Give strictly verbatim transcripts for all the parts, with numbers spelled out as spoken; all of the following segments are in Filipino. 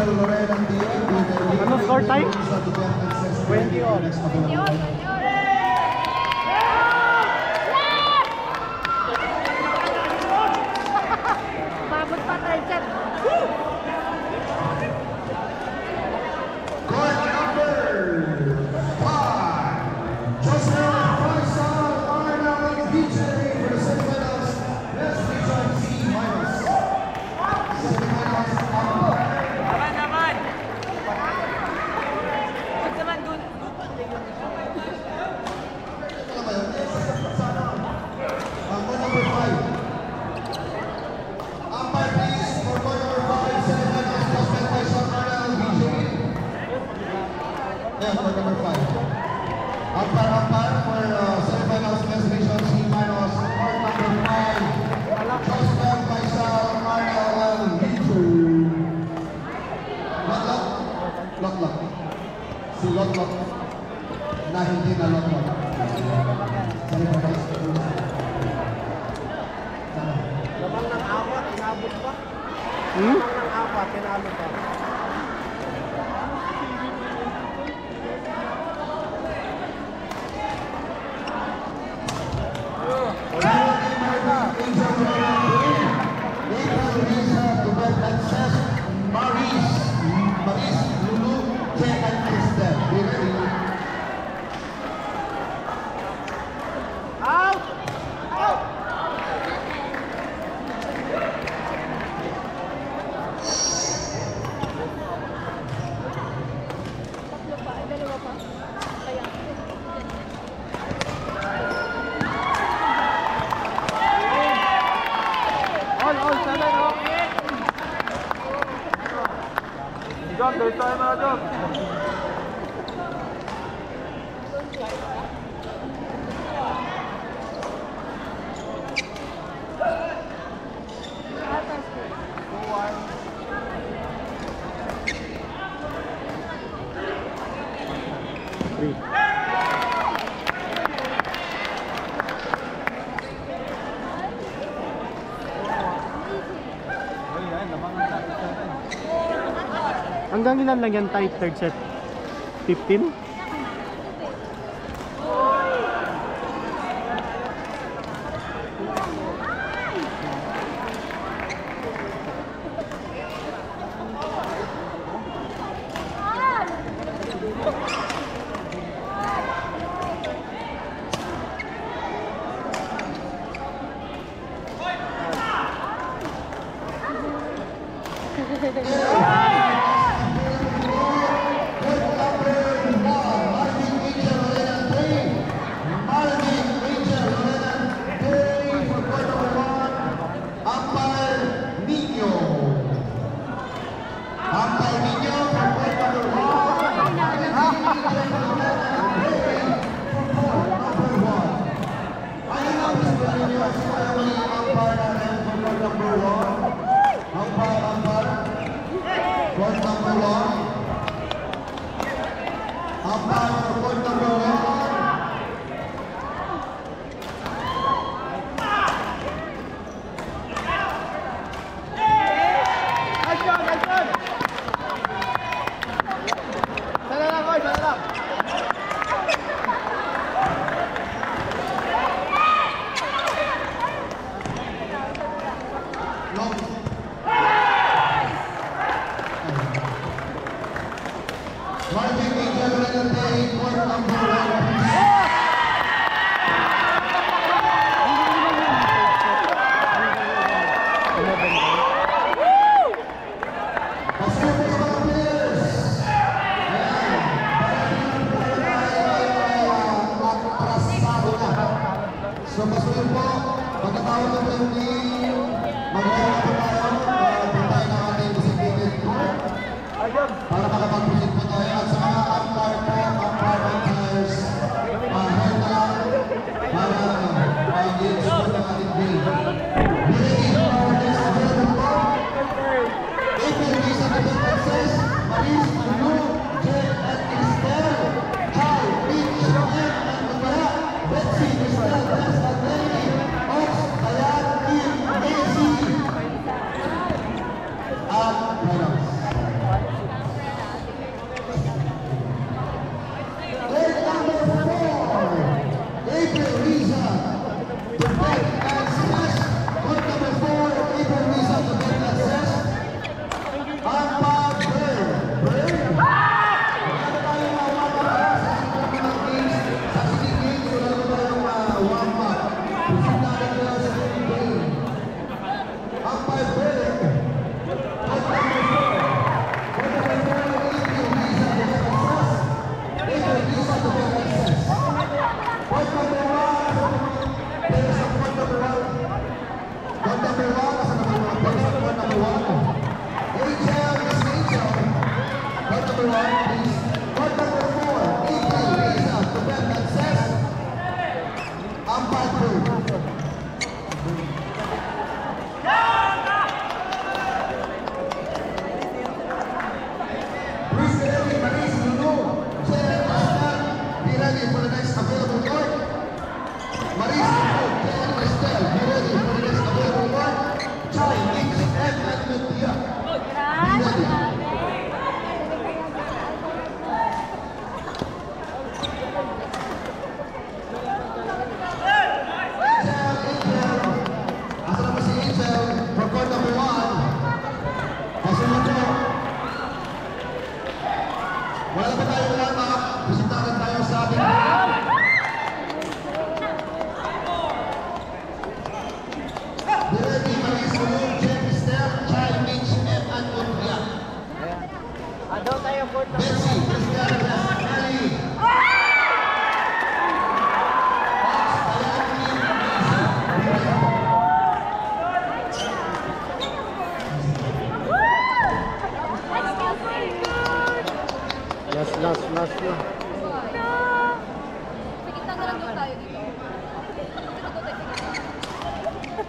Ano score time? twenty all. Babot pa tayo dyan. Court number five. Jhayson D J for the semifinals. Best region C minus. Semifinals. Naman, naman. Huwag naman dun. Court number five. Umpire please for court number five. Semifinals. Jhayson D J. Yeah, court number five. Umpire, umpire for uh, semifinals. Best region C minus. Court number five. Jhayson D J. Lock, lock. Lock, lock. Si lock, lock. Na hindi na lock, lock. Semifinals. Labang ng apat, inabot pa. Hmm? Labang ng apat, inabot pa. Jump, there's time out, jump. Three. Hanggang ilan lang yan tayo third set? fifteen? Marking Angel Renate, court number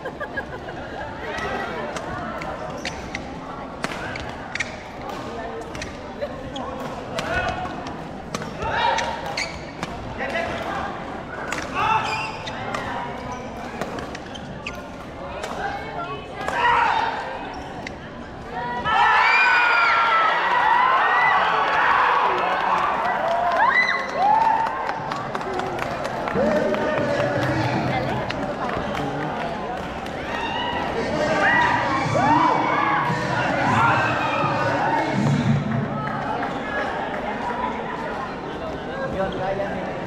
Yun, kaya nila.